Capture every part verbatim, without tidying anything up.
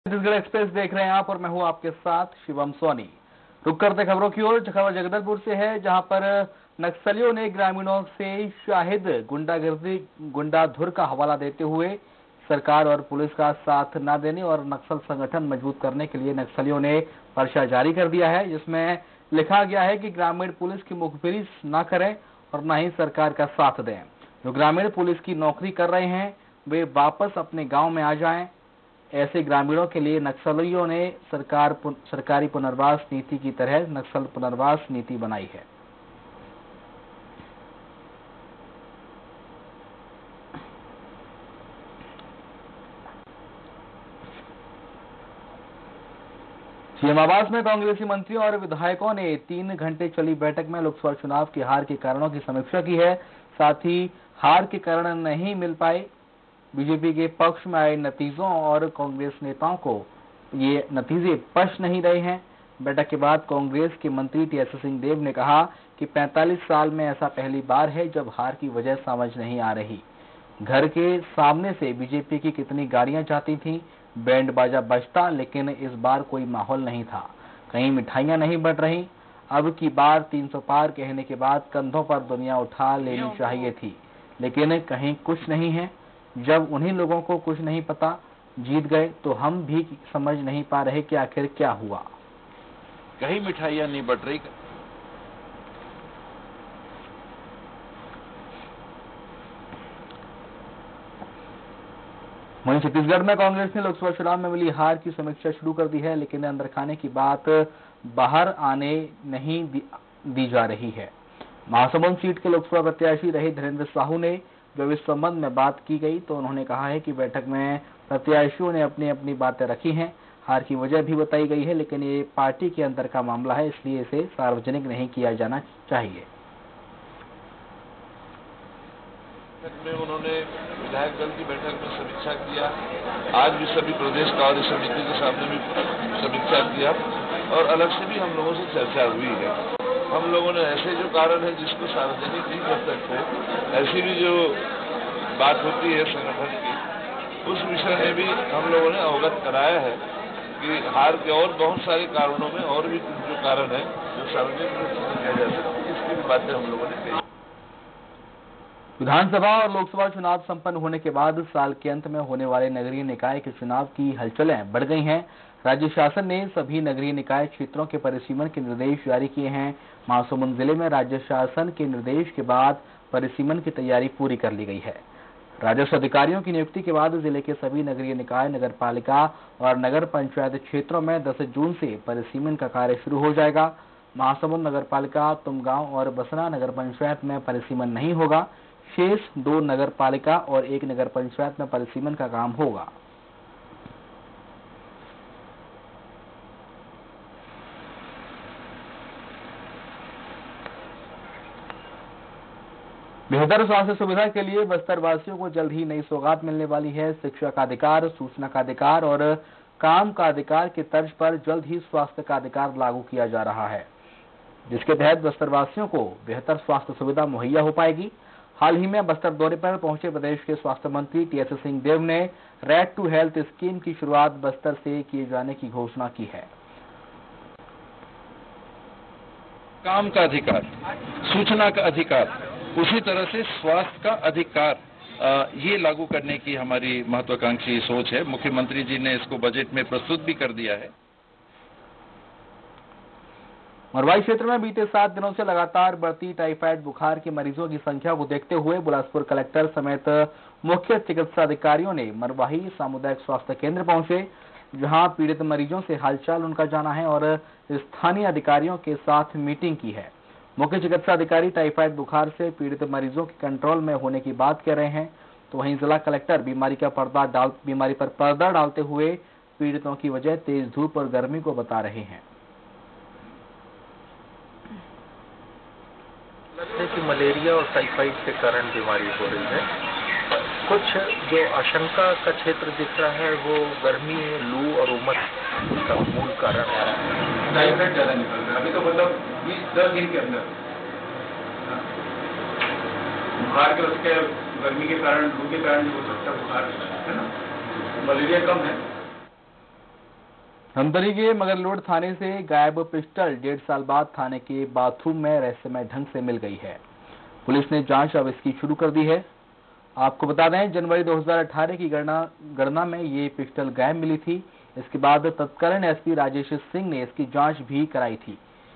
Chhattisgarh express देख रहे हैं आप और मैं हूं आपके साथ शिवम सोनी। रुक करते खबरों की ओर। खबर जगदलपुर से है, जहां पर नक्सलियों ने ग्रामीणों से शाहिद गुंडागर्दी गुंडाधुर का हवाला देते हुए सरकार और पुलिस का साथ न देने और नक्सल संगठन मजबूत करने के लिए नक्सलियों ने पर्चा जारी कर दिया है, जिसमें लिखा गया है कि ग्रामीण पुलिस की मुखबिरी न करें और न ही सरकार का साथ दें। जो ग्रामीण पुलिस की नौकरी कर रहे हैं वे वापस अपने गाँव में आ जाएं। ऐसे ग्रामीणों के लिए नक्सलियों ने सरकार सरकारी पुनर्वास नीति की तरह नक्सल पुनर्वास नीति बनाई है। सीएम आवास में कांग्रेसी मंत्रियों और विधायकों ने तीन घंटे चली बैठक में लोकसभा चुनाव की हार के कारणों की समीक्षा की है। साथ ही हार के कारण नहीं मिल पाए बीजेपी के पक्ष में आए नतीजों और कांग्रेस नेताओं को ये नतीजे पच नहीं रहे हैं। बैठक के बाद कांग्रेस के मंत्री टीएस सिंहदेव ने कहा कि पैंतालीस साल में ऐसा पहली बार है जब हार की वजह समझ नहीं आ रही। घर के सामने से बीजेपी की कितनी गाड़ियां जाती थीं, बैंड बाजा बजता, लेकिन इस बार कोई माहौल नहीं था, कहीं मिठाइयां नहीं बट रही। अब की बार तीन सौ पार कहने के बाद कंधों पर दुनिया उठा लेनी चाहिए थी, लेकिन कहीं कुछ नहीं है। जब उन्हीं लोगों को कुछ नहीं पता जीत गए तो हम भी समझ नहीं पा रहे कि आखिर क्या हुआ। कहीं मिठाइयां नहीं बट रही। वहीं छत्तीसगढ़ में कांग्रेस ने लोकसभा चुनाव में मिली हार की समीक्षा शुरू कर दी है, लेकिन अंदर खाने की बात बाहर आने नहीं दी, दी जा रही है। महासमुंद सीट के लोकसभा प्रत्याशी रहे धीरेन्द्र साहू ने जब इस संबंध में बात की गई तो उन्होंने कहा है कि बैठक में प्रत्याशियों ने अपनी अपनी बातें रखी हैं। हार की वजह भी बताई गई है, लेकिन ये पार्टी के अंदर का मामला है, इसलिए इसे सार्वजनिक नहीं किया जाना चाहिए। में उन्होंने विधायक दल की बैठक में समीक्षा किया। आज भी सभी प्रदेश कार्य समिति के सामने भी समीक्षा किया और अलग से भी हम लोगों से चर्चा हुई है। हम लोगों ने ऐसे जो कारण है जिसको सार्वजनिक नहीं कर सकते, ऐसी भी जो बात होती है संगठन की, उस विषय में भी हम लोगों ने अवगत कराया है कि हार के और बहुत सारे कारणों में और भी कुछ जो कारण है जो सार्वजनिक रूप से किया जा सकता है, इसकी भी बातें हम लोगों ने कही। विधानसभा और लोकसभा चुनाव संपन्न होने के बाद साल के अंत में होने वाले नगरीय निकाय के चुनाव की हलचलें बढ़ गई हैं। राज्य शासन ने सभी नगरीय निकाय क्षेत्रों के परिसीमन के निर्देश जारी किए हैं। महासमुंद जिले में राज्य शासन के निर्देश के बाद परिसीमन की तैयारी पूरी कर ली गई है। राजस्व अधिकारियों की नियुक्ति के बाद जिले के सभी नगरीय निकाय, नगर पालिका और नगर पंचायत क्षेत्रों में दस जून से परिसीमन का कार्य शुरू हो जाएगा। महासमुंद नगर पालिका, तुमगांव और बसना नगर पंचायत में परिसीमन नहीं होगा। शेष दो नगर पालिका और एक नगर पंचायत में परिसीमन का काम होगा। बेहतर स्वास्थ्य सुविधा के लिए बस्तर वासियों को जल्द ही नई सौगात मिलने वाली है। शिक्षा का अधिकार, सूचना का अधिकार और काम का अधिकार के तर्ज पर जल्द ही स्वास्थ्य का अधिकार लागू किया जा रहा है, जिसके तहत बस्तर वासियों को बेहतर स्वास्थ्य सुविधा मुहैया हो पाएगी। हाल ही में बस्तर दौरे पर पहुंचे प्रदेश के स्वास्थ्य मंत्री टीएस सिंहदेव ने राइट टू हेल्थ स्कीम की शुरुआत बस्तर से किए जाने की घोषणा की है। काम का अधिकार, सूचना का अधिकार, उसी तरह से स्वास्थ्य का अधिकार, ये लागू करने की हमारी महत्वाकांक्षी सोच है। मुख्यमंत्री जी ने इसको बजट में प्रस्तुत भी कर दिया है। मरवाई क्षेत्र में बीते सात दिनों से लगातार बढ़ती टाइफाइड बुखार के मरीजों की संख्या को देखते हुए बिलासपुर कलेक्टर समेत मुख्य चिकित्सा अधिकारियों ने मरवाही सामुदायिक स्वास्थ्य केंद्र पहुंचे, जहां पीड़ित मरीजों से हालचाल उनका जाना है और स्थानीय अधिकारियों के साथ मीटिंग की है। मुख्य चिकित्सा अधिकारी टाइफाइड बुखार से पीड़ित मरीजों के कंट्रोल में होने की बात कह रहे हैं, तो वहीं जिला कलेक्टर बीमारी का पर्दा डाल बीमारी पर पर्दा डालते हुए पीड़ितों की वजह तेज धूप और गर्मी को बता रहे हैं। कि मलेरिया और टाइफाइड के कारण बीमारी हो रही है। कुछ जो आशंका का क्षेत्र दिख रहा है वो गर्मी, लू और उमस का मूल कारण है। टाइफाइड ज्यादा निकल रहा है अभी तो, मतलब बीस दस दिन के अंदर बुखार के, उसके गर्मी के कारण, लू के कारण जो हो सकता है बुखार है ना, मलेरिया कम है। धमतरी के मगरलोड थाने से गायब पिस्टल डेढ़ साल बाद थाने के बाथरूम में रहस्यमय ढंग से मिल गई है। पुलिस ने जांच अब इसकी शुरू कर दी है। आपको बता दें, जनवरी दो हज़ार अठारह की गणना गणना में ये पिस्टल गायब मिली थी। इसके बाद तत्कालीन एसपी राजेश सिंह ने इसकी जांच भी कराई थी।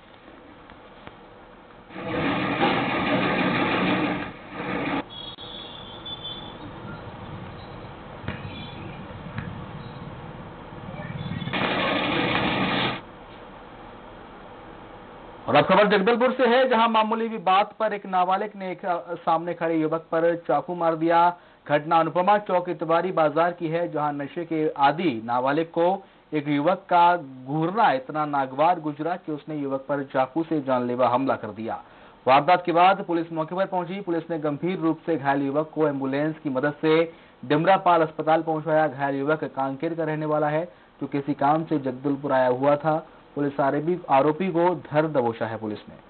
और अब खबर जगदलपुर से है, जहां मामूली विवाद पर एक नाबालिग ने एक सामने खड़े युवक पर चाकू मार दिया। घटना अनुपमा चौक इतवारी बाजार की है, जहां नशे के आदी नाबालिग को एक युवक का घूरना इतना नागवार गुजरा कि उसने युवक पर चाकू से जानलेवा हमला कर दिया। वारदात के बाद पुलिस मौके पर पहुंची। पुलिस ने गंभीर रूप से घायल युवक को एम्बुलेंस की मदद से डिमरापाल अस्पताल पहुंचाया। घायल युवक कांकेर का रहने वाला है, जो किसी काम से जगदलपुर आया हुआ था। पुलिस आरोपी को धर दबोचा है। पुलिस ने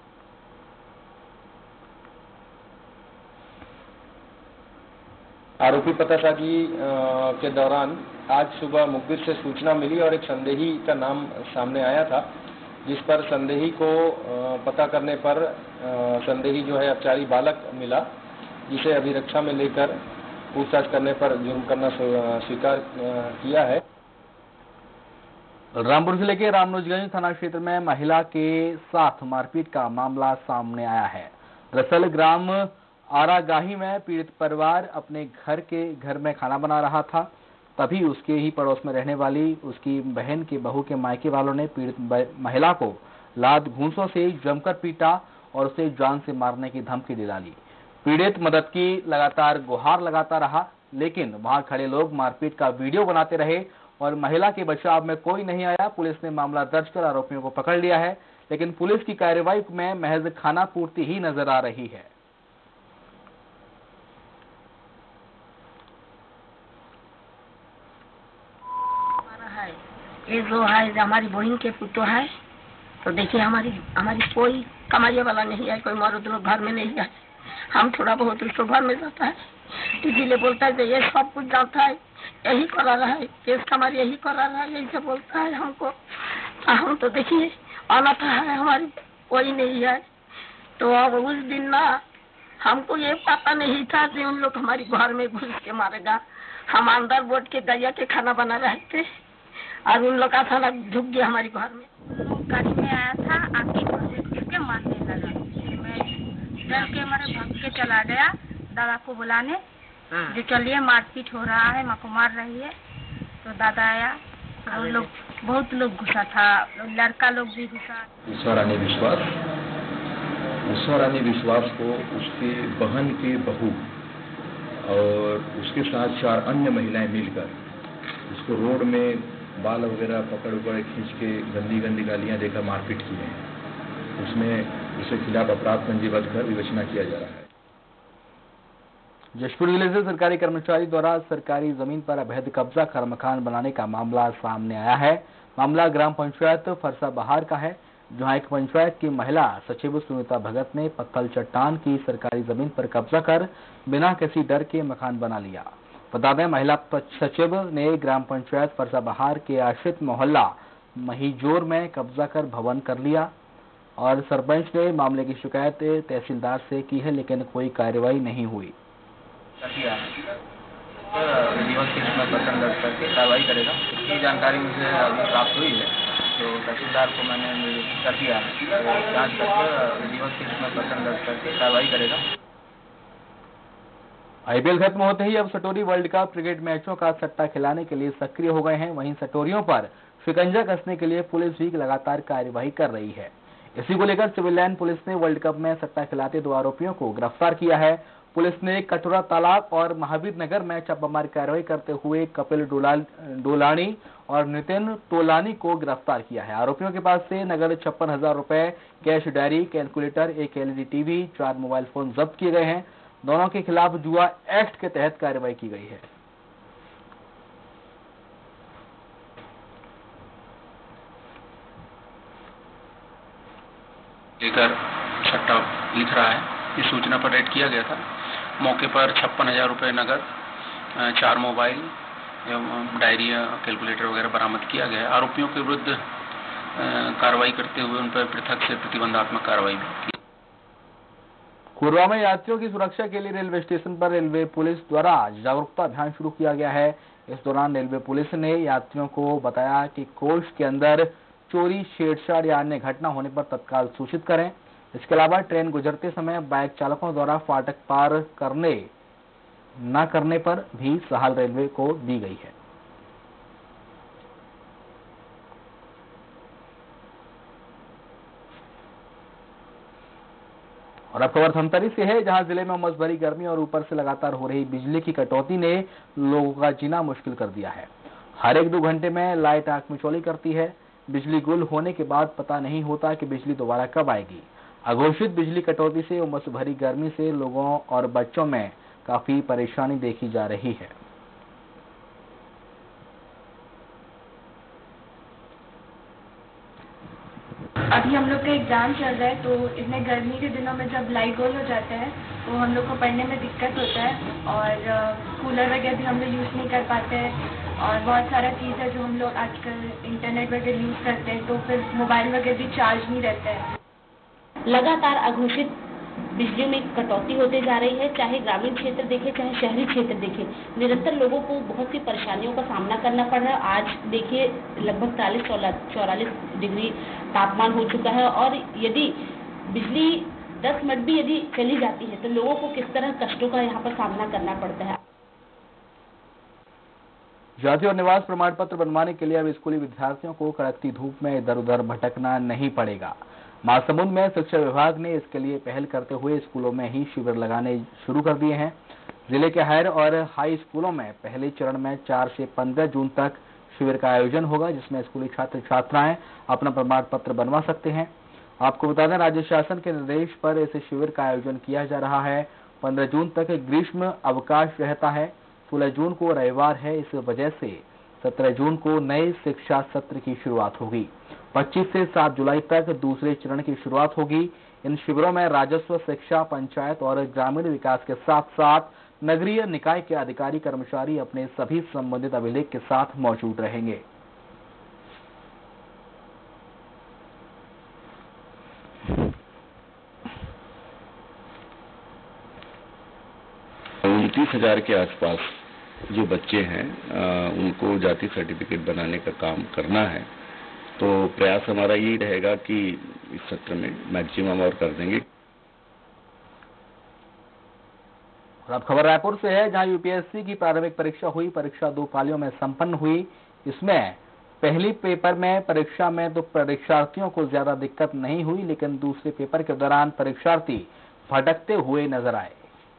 आरोपी पतासाजी के दौरान आज सुबह मुखबिर से सूचना मिली और एक संदेही का नाम सामने आया था, जिस पर संदेही को पता करने पर संदेही जो है अपचारी बालक मिला, जिसे अभिरक्षा में लेकर पूछताछ करने पर जुर्म करना स्वीकार किया है। रामपुर जिले के रामनुजगंज थाना क्षेत्र में महिला के साथ मारपीट का मामला सामने आया है। दरअसल ग्राम आरागाही में पीड़ित परिवार अपने घर के घर में खाना बना रहा था, तभी उसके ही पड़ोस में रहने वाली उसकी बहन के बहू के मायके वालों ने पीड़ित महिला को लात घूंसों से जमकर पीटा और उसे जान से मारने की धमकी दिला ली। पीड़ित मदद की लगातार गुहार लगाता रहा, लेकिन वहां खड़े लोग मारपीट का वीडियो बनाते रहे और महिला के बचाव में कोई नहीं आया। पुलिस ने मामला दर्ज कर आरोपियों को पकड़ लिया है, लेकिन पुलिस की कार्रवाई में महज खाना पूर्ति ही नजर आ रही है। ये जो है हमारी बहन के पुतो है, तो देखिए हमारी हमारी कोई कमाने वाला नहीं है, कोई मर्द लोग घर में नहीं है। हम थोड़ा बहुत उसको घर में जाता है, इसीलिए बोलता है ये सब कुछ जानता है, यही करा रहा है, केस हमारी यही करा रहा है, यही से बोलता है हमको। हम तो देखिए अनाथ है, हमारी कोई नहीं है। तो अब उस दिन ना हमको ये पता नहीं था कि उन लोग हमारी घर में घुस के मारेगा। हम अंदर बैठ के गैया के खाना बना रहे थे और उन लोग का खाना झुक गया हमारे घर में। गाड़ी में आया था, आके मुझे घुस के मारने लगा। मैं डर के मारे भाग के चला गया दादा को बुलाने, जो चलिए मारपीट हो रहा है, माँ को मार रही है। तो दादा आया, तो लोग बहुत लोग घुसा था, लड़का लोग भी घुसा। उषा रानी विश्वास उषा रानी विश्वास को उसकी बहन की बहू और उसके साथ चार अन्य महिलाएं मिलकर उसको रोड में बाल वगैरह पकड़ पकड़ खींच के गंदी गंदी गालियां देकर मारपीट की है। उसमें उसके खिलाफ अपराध पंजीबद्ध कर विवेचना किया जा रहा है। जशपुर जिले से सरकारी कर्मचारी द्वारा सरकारी जमीन पर अवैध कब्जा कर मकान बनाने का मामला सामने आया है। मामला ग्राम पंचायत फरसा बहार का है, जहां एक पंचायत की महिला सचिव सुनीता भगत ने पत्थल चट्टान की सरकारी जमीन पर कब्जा कर बिना किसी डर के मकान बना लिया। बता दें, महिला सचिव ने ग्राम पंचायत फरसा बहार के आश्रित मोहल्ला महिजोर में कब्जा कर भवन कर लिया और सरपंच ने मामले की शिकायत तहसीलदार से की है, लेकिन कोई कार्रवाई नहीं हुई। जीवन केस में प्रकरण दर्ज करके कार्रवाई करेगा। ये जानकारी मुझे अभी प्राप्त हुई है, तो तहसीलदार को मैंने कर दिया है। जांच करके जीवन केस में प्रकरण दर्ज करके कार्रवाई करेगा। आईपीएल खत्म होते ही अब सटोरी वर्ल्ड कप क्रिकेट मैचों का सट्टा खिलाने के लिए सक्रिय हो गए हैं। वहीं सटोरियों पर शिकंजा कसने के लिए पुलिस भी लगातार कार्यवाही कर रही है। इसी को लेकर सिविल लाइन पुलिस ने वर्ल्ड कप में सट्टा खिलाते दो आरोपियों को गिरफ्तार किया है। पुलिस ने कटोरा तालाब और महावीर नगर में छापामारी कार्रवाई करते हुए कपिल डोलानी और नितिन तोलानी को गिरफ्तार किया है। आरोपियों के पास से नगद छप्पन हजार रुपए, कैश डायरी, कैलकुलेटर, एक एलईडी टीवी, चार मोबाइल फोन जब्त किए गए हैं। दोनों के खिलाफ जुआ एक्ट के तहत कार्रवाई की गई है। लेकर सट्टा लिख रहा है, इस सूचना पर रेड किया गया था। मौके पर छप्पन हजार रुपये नगद, चार मोबाइल, एवं डायरिया कैलकुलेटर वगैरह बरामद किया गया है। आरोपियों के विरुद्ध कार्रवाई करते हुए उन पर पृथक से प्रतिबंधात्मक कार्रवाई भी की। कोरबा में यात्रियों की सुरक्षा के लिए रेलवे स्टेशन पर रेलवे पुलिस द्वारा जागरूकता अभियान शुरू किया गया है। इस दौरान रेलवे पुलिस ने यात्रियों को बताया कि कोच के अंदर चोरी, छेड़छाड़ या अन्य घटना होने पर तत्काल सूचित करें। इसके अलावा ट्रेन गुजरते समय बाइक चालकों द्वारा फाटक पार करने न करने पर भी सहाल रेलवे को दी गई है। और अब खबर धमतरी से है, जहां जिले में उमस भरी गर्मी और ऊपर से लगातार हो रही बिजली की कटौती ने लोगों का जीना मुश्किल कर दिया है। हर एक दो घंटे में लाइट आंख मिचौली करती है। बिजली गुल होने के बाद पता नहीं होता कि बिजली दोबारा कब आएगी। अघोषित बिजली कटौती से उमस भरी गर्मी से लोगों और बच्चों में काफी परेशानी देखी जा रही है। अभी हम लोग का एग्जाम चल रहा है, तो इतने गर्मी के दिनों में जब लाइट गोल हो जाता है तो हम लोग को पढ़ने में दिक्कत होता है और कूलर वगैरह भी हम लोग यूज़ नहीं कर पाते हैं और बहुत सारा चीज़ है जो हम लोग आजकल इंटरनेट वगैरह यूज़ करते हैं, तो फिर मोबाइल वगैरह भी चार्ज नहीं रहता है। लगातार अघोषित बिजली में कटौती होते जा रही है, चाहे ग्रामीण क्षेत्र देखे चाहे शहरी क्षेत्र देखे, निरंतर लोगों को बहुत सी परेशानियों का सामना करना पड़ रहा है। आज देखिए लगभग चालीस चौवालीस डिग्री तापमान हो चुका है और यदि बिजली दस मिनट भी यदि चली जाती है तो लोगों को किस तरह कष्टों का यहाँ पर सामना करना पड़ता है। जाति और निवास प्रमाण पत्र बनवाने के लिए अब स्कूली विद्यार्थियों को कड़कती धूप में इधर उधर भटकना नहीं पड़ेगा। महासमुंद में शिक्षा विभाग ने इसके लिए पहल करते हुए स्कूलों में ही शिविर लगाने शुरू कर दिए हैं। जिले के हायर और हाई स्कूलों में पहले चरण में चार से पंद्रह जून तक शिविर का आयोजन होगा, जिसमें स्कूली छात्र छात्राएं अपना प्रमाण पत्र बनवा सकते हैं। आपको बता दें, राज्य शासन के निर्देश पर इस शिविर का आयोजन किया जा रहा है। पंद्रह जून तक ग्रीष्म अवकाश रहता है। सोलह जून को रविवार है, इस वजह से सत्रह जून को नए शिक्षा सत्र की शुरुआत होगी। पच्चीस से सात जुलाई तक दूसरे चरण की शुरुआत होगी। इन शिविरों में राजस्व, शिक्षा, पंचायत और ग्रामीण विकास के साथ साथ नगरीय निकाय के अधिकारी कर्मचारी अपने सभी संबंधित अभिलेख के साथ मौजूद रहेंगे। उनतीस हजार के आसपास जो बच्चे हैं उनको जाति सर्टिफिकेट बनाने का काम करना है, तो प्रयास हमारा यही रहेगा कि इस सत्र में मैक्सिमम और कर देंगे। और अब खबर रायपुर से है, जहां यूपीएससी की प्रारंभिक परीक्षा हुई। परीक्षा दो पालियों में संपन्न हुई। इसमें पहली पेपर में परीक्षा में तो परीक्षार्थियों को ज्यादा दिक्कत नहीं हुई, लेकिन दूसरे पेपर के दौरान परीक्षार्थी भटकते हुए नजर आए।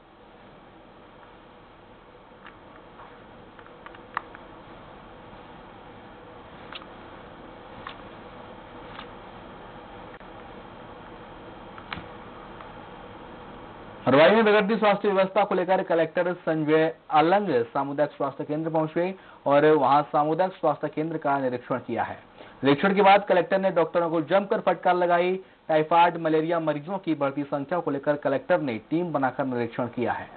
हरवाई में बिगड़ती स्वास्थ्य व्यवस्था को लेकर कलेक्टर संजय अलंग सामुदायिक स्वास्थ्य केंद्र पहुंचे और वहां सामुदायिक स्वास्थ्य केंद्र का निरीक्षण किया है। निरीक्षण के बाद कलेक्टर ने डॉक्टरों को जमकर फटकार लगाई। टाइफाइड, मलेरिया मरीजों की बढ़ती संख्या को लेकर कलेक्टर ने टीम बनाकर निरीक्षण किया है।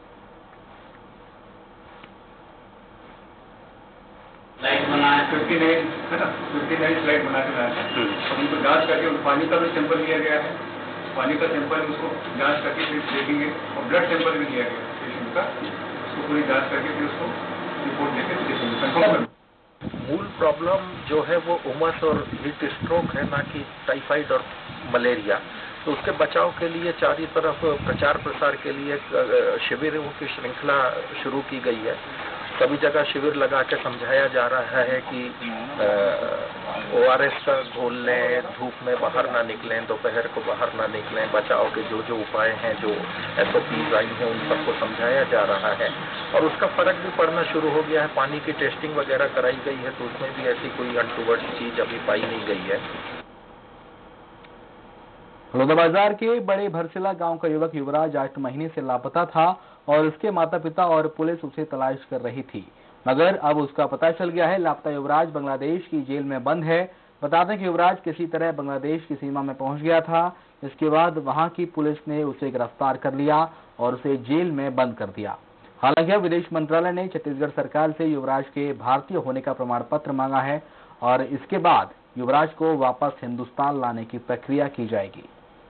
लाइट बनाया fifty nine fifty nine light बना के लाया है। उनको जांच करके उन पानी का भी सैंपल लिया गया है। पानी का सैंपल उसको जांच करके फिर देखेंगे और ब्लड सैंपल भी लिया गया पेशेंट का, उसको पूरी जांच करके फिर उसको रिपोर्ट देके देखेंगे, कंफर्म करेंगे। मूल प्रॉब्लम जो है वो उमस और हीट स्ट्रोक है, ना कि टाइफाइड और मलेरिया। तो उसके बचाव के लिए चारों तरफ प्रचार प्रसार के लिए शिविरों की श्रृंखला शुरू की गई है। सभी जगह शिविर लगा के समझाया जा रहा है कि ओ आर एस का घोल लें, धूप में बाहर ना निकलें, दोपहर को बाहर ना निकलें, बचाव के जो जो उपाय हैं, जो एस ओ पीज आई हैं, उन सबको समझाया जा रहा है और उसका फर्क भी पड़ना शुरू हो गया है। पानी की टेस्टिंग वगैरह कराई गई है, तो उसमें भी ऐसी कोई अनटूवर्ड चीज अभी पाई नहीं गई है। बलौदाबाजार के बड़े भरसिला गांव का युवक युवराज आठ महीने से लापता था और उसके माता पिता और पुलिस उसे तलाश कर रही थी, मगर अब उसका पता चल गया है। लापता युवराज बांग्लादेश की जेल में बंद है। बता दें कि युवराज किसी तरह बांग्लादेश की सीमा में पहुंच गया था। इसके बाद वहां की पुलिस ने उसे गिरफ्तार कर लिया और उसे जेल में बंद कर दिया। हालांकि अब विदेश मंत्रालय ने छत्तीसगढ़ सरकार से युवराज के भारतीय होने का प्रमाण पत्र मांगा है और इसके बाद युवराज को वापस हिंदुस्तान लाने की प्रक्रिया की जाएगी।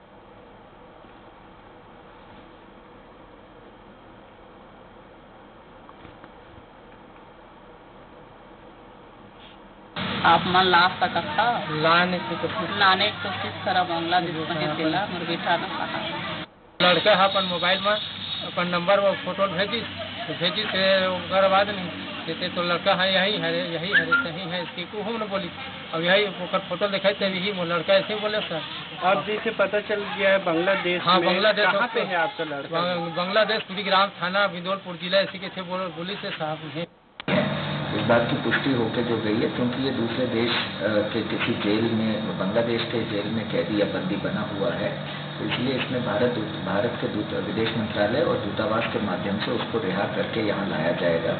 आप मन ला सकता लाने की कोशिश लाने की कोशिश करा बांग्लादेश में दिला मोर बेटा ना कहा लड़का है अपन मोबाइल में अपन नंबर वो फोटो भेजी तो भेजी से ओकर बाद नहीं देते तो लड़का है यही है यही है सही है इसकी को हम न बोली अब यही ओकर फोटो दिखाई तब यही वो लड़का ऐसे बोले सर। अब जैसे पता चल गया है बांग्लादेश हाँ में, बांग्लादेश कहाँ पे है आपका लड़का? बांग्लादेश कुड़ीग्राम थाना बिंदौलपुर जिला इसी के थे पुलिस से साहब है। इस बात की पुष्टि होकर जो गई है क्योंकि ये दूसरे देश के किसी जेल में बांग्लादेश के जेल में कैदी या बंदी बना हुआ है, तो इसलिए इसमें भारत भारत के दूत विदेश मंत्रालय और दूतावास के माध्यम से उसको रिहा करके यहाँ लाया जाएगा।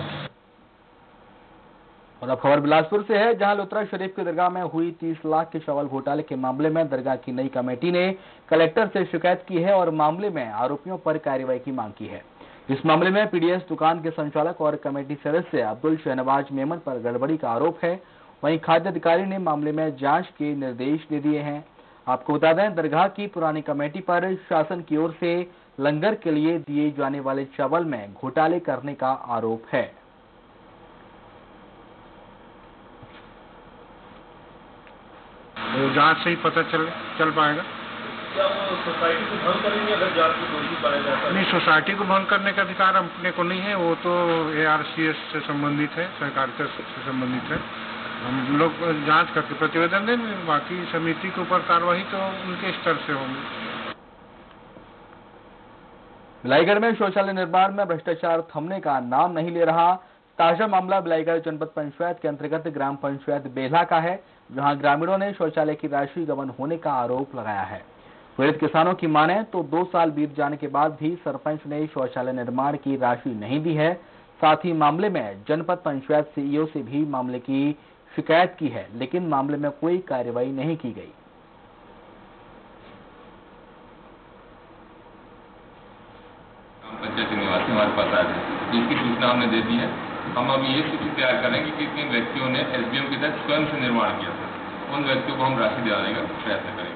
और अब खबर बिलासपुर से है, जहां लुत्रा शरीफ की दरगाह में हुई तीस लाख के चावल घोटाले के मामले में दरगाह की नई कमेटी ने कलेक्टर से शिकायत की है और मामले में आरोपियों पर कार्रवाई की मांग की है। इस मामले में पीडीएस दुकान के संचालक और कमेटी सदस्य अब्दुल शहनवाज मेमन पर गड़बड़ी का आरोप है। वहीं खाद्य अधिकारी ने मामले में जांच के निर्देश दे दिए हैं। आपको बता दें, दरगाह की पुरानी कमेटी पर शासन की ओर से लंगर के लिए दिए जाने वाले चावल में घोटाले करने का आरोप है। वो जांच से ही पता चल चल पाएगा। क्या वो सोसाइटी को भंग करेंगे अगर जांच में दोषी पाया जाता है? नहीं, सोसाइटी को भंग करने का अधिकार अपने को नहीं है, वो तो एआरसीएस से संबंधित है, सहकारिता से संबंधित है। हम लोग जांच करके प्रतिवेदन देंगे, बाकी समिति के ऊपर कार्रवाई तो उनके स्तर से होंगी। बिलाईगढ़ में शौचालय निर्माण में भ्रष्टाचार थमने का नाम नहीं ले रहा। ताजा मामला बिलाईगढ़ जनपद पंचायत के अंतर्गत ग्राम पंचायत बेला का है, जहां ग्रामीणों ने शौचालय की राशि गबन होने का आरोप लगाया है। पीड़ित किसानों की माने तो दो साल बीत जाने के बाद भी सरपंच ने शौचालय निर्माण की राशि नहीं दी है। साथ ही मामले में जनपद पंचायत सीईओ से भी मामले की शिकायत की है, लेकिन मामले में कोई कार्रवाई नहीं की गई। पंचायत निवासी हमारे पास आ गए, जिसकी सूचना हमने दे दी है। हम अभी ये सूची तैयार करेंगे कि किन व्यक्तियों ने एसडीएम के तहत स्वयं से निर्माण किया था, उन व्यक्तियों को हम राशि दिलाने का प्रयत्न करेंगे।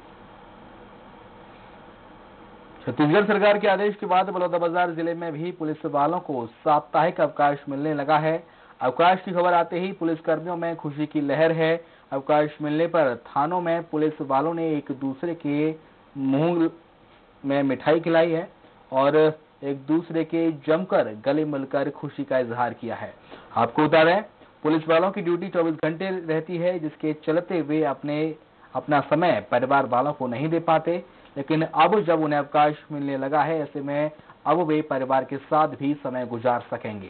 छत्तीसगढ़ सरकार के आदेश के बाद बलौदाबाजार जिले में भी पुलिस वालों को साप्ताहिक अवकाश मिलने लगा है। अवकाश की खबर आते ही पुलिस कर्मियों में खुशी की लहर है। अवकाश मिलने पर थानों में पुलिस वालों ने एक दूसरे के मुंह में मिठाई खिलाई है और एक दूसरे के जमकर गले मिलकर खुशी का इजहार किया है। आपको बता दें, पुलिस वालों की ड्यूटी चौबीस घंटे रहती है, जिसके चलते वे अपने अपना समय परिवार वालों को नहीं दे पाते, लेकिन अब जब उन्हें अवकाश मिलने लगा है, ऐसे में अब वे परिवार के साथ भी समय गुजार सकेंगे।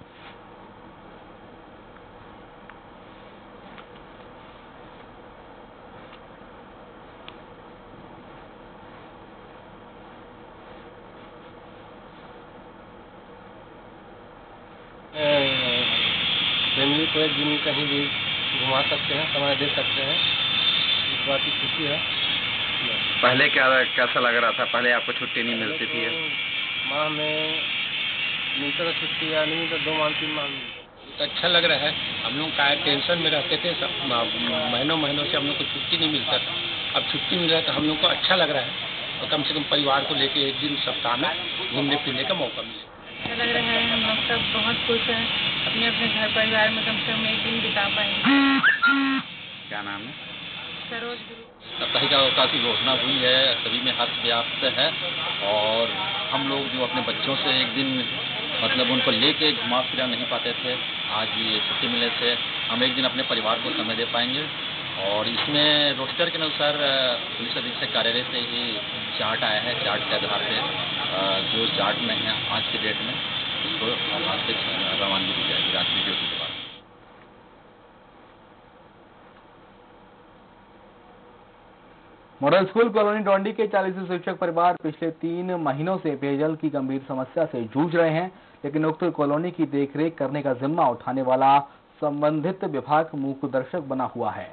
फैमिली को एक दिन कहीं भी घुमा सकते हैं, समय दे सकते हैं, इस बात की खुशी है। पहले क्या कैसा लग रहा था? पहले आपको छुट्टी नहीं मिलती थी? माह में मिलता था छुट्टी, या नहीं तो दो माह तीन माह तो अच्छा लग रहा है। हम लोग का टेंशन में रहते थे, महीनों महीनों से हम लोग को छुट्टी नहीं मिलता था। अब छुट्टी मिल रहा है तो हम लोग को अच्छा लग रहा है, और कम से कम परिवार को लेके एक दिन सप्ताह में घूमने फिरने का मौका मिले। अच्छा लग रहा है, हम लोग सब बहुत खुश हैं, अपने अपने घर परिवार में कम से कम एक दिन बिता पाएंगे। क्या नाम है? सरोज। साप्ताहिक अवकाश की घोषणा हुई है, सभी में हर्ष व्याप्त है, और हम लोग जो अपने बच्चों से एक दिन मतलब उनको लेके घुमा फिरा नहीं पाते थे, आज ये छुट्टी मिलने से हम एक दिन अपने परिवार को समय दे पाएंगे। और इसमें रोस्टर के अनुसार पुलिस अधीक्षक कार्यालय से ही चार्ट आया है, चार्ट के आधार पर जो चार्ट में है आज के डेट में उसको आज से रवानगी दी जाएगी रात्रि ड्यूटी के बाद। मॉडल स्कूल कॉलोनी डोंडी के चालीस शिक्षक परिवार पिछले तीन महीनों से पेयजल की गंभीर समस्या से जूझ रहे हैं, लेकिन उक्त कॉलोनी की देखरेख करने का जिम्मा उठाने वाला संबंधित विभाग मूक दर्शक बना हुआ है।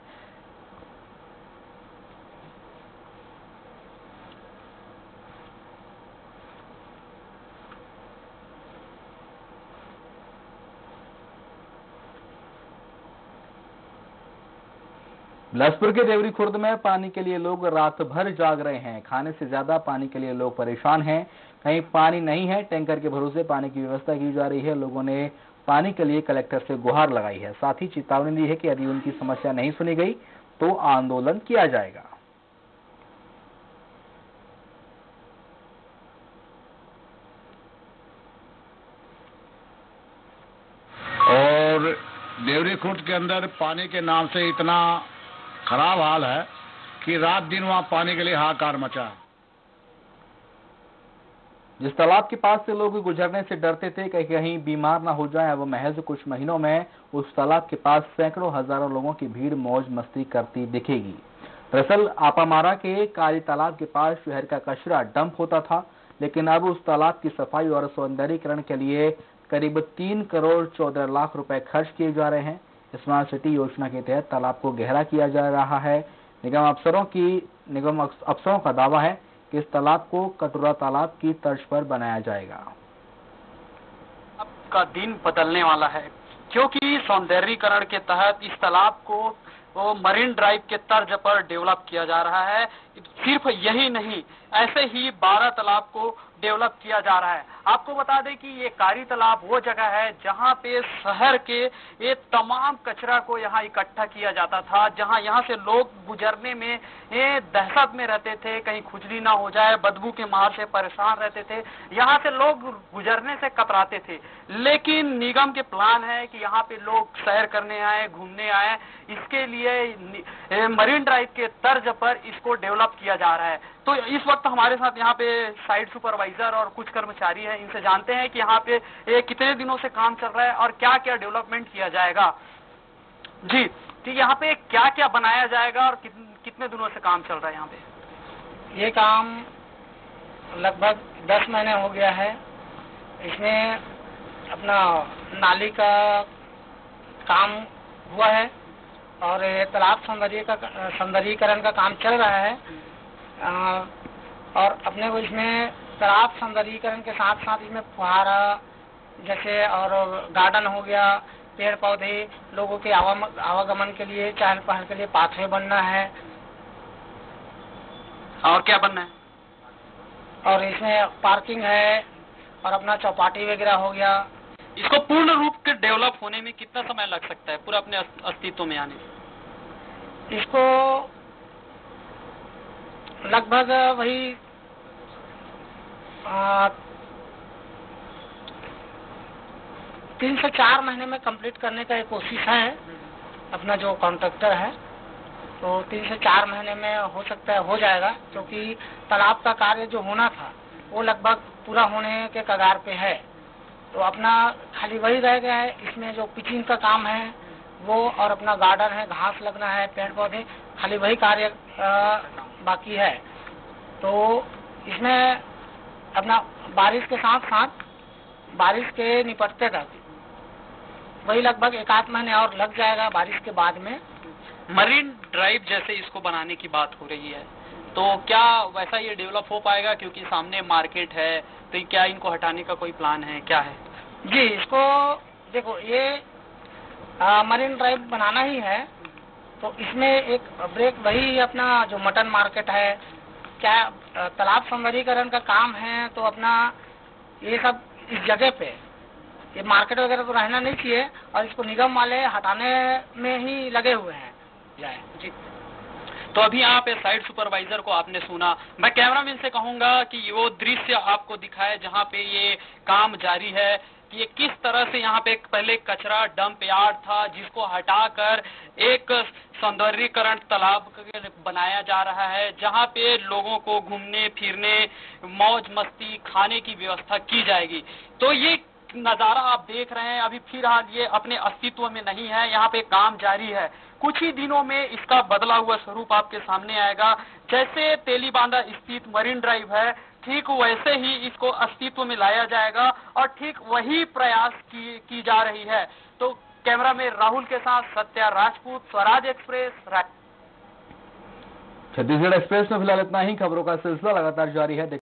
बिलासपुर के देवरी खुर्द में पानी के लिए लोग रात भर जाग रहे हैं। खाने से ज्यादा पानी के लिए लोग परेशान हैं। कहीं पानी नहीं है, टैंकर के भरोसे पानी की व्यवस्था की जा रही है। लोगों ने पानी के लिए कलेक्टर से गुहार लगाई है, साथ ही चेतावनी दी है कि यदि उनकी समस्या नहीं सुनी गई तो आंदोलन किया जाएगा। और देवरी खुर्द के अंदर पानी के नाम से इतना खराब हाल है कि रात दिन वहां पानी के लिए हाहाकार मचा है। जिस तालाब के पास से लोग गुजरने से डरते थे कि कहीं बीमार ना हो जाए, वो महज कुछ महीनों में उस तालाब के पास सैकड़ों हजारों लोगों की भीड़ मौज मस्ती करती दिखेगी। दरअसल आपामारा के काली तालाब के पास शहर का कचरा डंप होता था, लेकिन अब उस तालाब की सफाई और सौंदर्यीकरण के लिए करीब तीन करोड़ चौदह लाख रुपए खर्च किए जा रहे हैं। स्मार्ट सिटी योजना के तहत तालाब को गहरा किया जा रहा है। निगम अफसरों की निगम अफसरों का दावा है कि इस तालाब को कटोरा तालाब की तर्ज पर बनाया जाएगा। अब का दिन बदलने वाला है, क्योंकि सौंदर्यीकरण के तहत इस तालाब को वो मरीन ड्राइव के तर्ज पर डेवलप किया जा रहा है। सिर्फ यही नहीं, ऐसे ही बारह तालाब को डेवलप किया जा रहा है। आपको बता दें कि ये कारी तालाब वो जगह है जहां पे शहर के ये तमाम कचरा को यहाँ इकट्ठा किया जाता था, जहां यहाँ से लोग गुजरने में ये दहशत में रहते थे, कहीं खुजली ना हो जाए, बदबू के मार से परेशान रहते थे, यहाँ से लोग गुजरने से कतराते थे। लेकिन निगम के प्लान है कि यहाँ पे लोग सैर करने आए, घूमने आए, इसके लिए मरीन ड्राइव के तर्ज पर इसको डेवलप किया जा रहा है। तो इस वक्त हमारे साथ यहाँ पे साइट सुपरवाइजर और कुछ कर्मचारी हैं, इनसे जानते हैं कि यहाँ पे ये कितने दिनों से काम चल रहा है और क्या क्या डेवलपमेंट किया जाएगा। जी ठीक, यहाँ पे क्या क्या बनाया जाएगा और कित, कितने दिनों से काम चल रहा है यहाँ पे? ये काम लगभग दस महीने हो गया है। इसमें अपना नाली का काम हुआ है और तालाब सौंदर्य का सौंदर्यीकरण का काम चल रहा है। आ, और अपने को इसमें तालाब सौंदर्यीकरण के साथ साथ इसमें फुहारा जैसे और गार्डन हो गया, पेड़ पौधे, लोगों के आवागमन के लिए, चहल पहल के लिए पाथवे बनना है। और क्या बनना है? और इसमें पार्किंग है और अपना चौपाटी वगैरह हो गया। इसको पूर्ण रूप के डेवलप होने में कितना समय लग सकता है, पूरा अपने अस्तित्व में आने में? इसको लगभग वही आ, तीन से चार महीने में कंप्लीट करने का एक कोशिश है अपना जो कॉन्ट्रैक्टर है, तो तीन से चार महीने में हो सकता है हो जाएगा, क्योंकि तालाब का कार्य जो होना था वो लगभग पूरा होने के कगार पे है। तो अपना खाली वही रह गया है, इसमें जो पिचिंग का काम है वो और अपना गार्डन है, घास लगना है, पेड़ पौधे, खाली वही कार्य बाकी है। तो इसमें अपना बारिश के साथ साथ बारिश के निपटते तक वही लगभग एक आध महीने और लग जाएगा बारिश के बाद में। मरीन ड्राइव जैसे इसको बनाने की बात हो रही है, तो क्या वैसा ये डेवलप हो पाएगा? क्योंकि सामने मार्केट है, तो क्या इनको हटाने का कोई प्लान है, क्या है? जी, इसको देखो, ये आ, मरीन ड्राइव बनाना ही है, तो इसमें एक ब्रेक वही अपना जो मटन मार्केट है, क्या तालाब सौंदर्यीकरण का काम है, तो अपना ये सब इस जगह पे ये मार्केट वगैरह तो रहना नहीं चाहिए और इसको निगम वाले हटाने में ही लगे हुए हैं। जाए जी। तो अभी यहाँ पे साइट सुपरवाइजर को आपने सुना, मैं कैमरामैन से कहूंगा कि वो दृश्य आपको दिखाए जहाँ पे ये काम जारी है कि ये किस तरह से यहाँ पे पहले कचरा डंप यार्ड था जिसको हटाकर एक सौंदर्यीकरण तालाब बनाया जा रहा है, जहाँ पे लोगों को घूमने फिरने, मौज मस्ती, खाने की व्यवस्था की जाएगी। तो ये नजारा आप देख रहे हैं, अभी फिलहाल ये अपने अस्तित्व में नहीं है, यहाँ पे काम जारी है। कुछ ही दिनों में इसका बदला हुआ स्वरूप आपके सामने आएगा। जैसे तेलीबांधा स्थित मरीन ड्राइव है, ठीक वैसे ही इसको अस्तित्व में लाया जाएगा और ठीक वही प्रयास की, की जा रही है। तो कैमरा में राहुल के साथ सत्या राजपूत, स्वराज एक्सप्रेस। छत्तीसगढ़ एक्सप्रेस में फिलहाल इतना ही। खबरों का सिलसिला लगातार जारी है।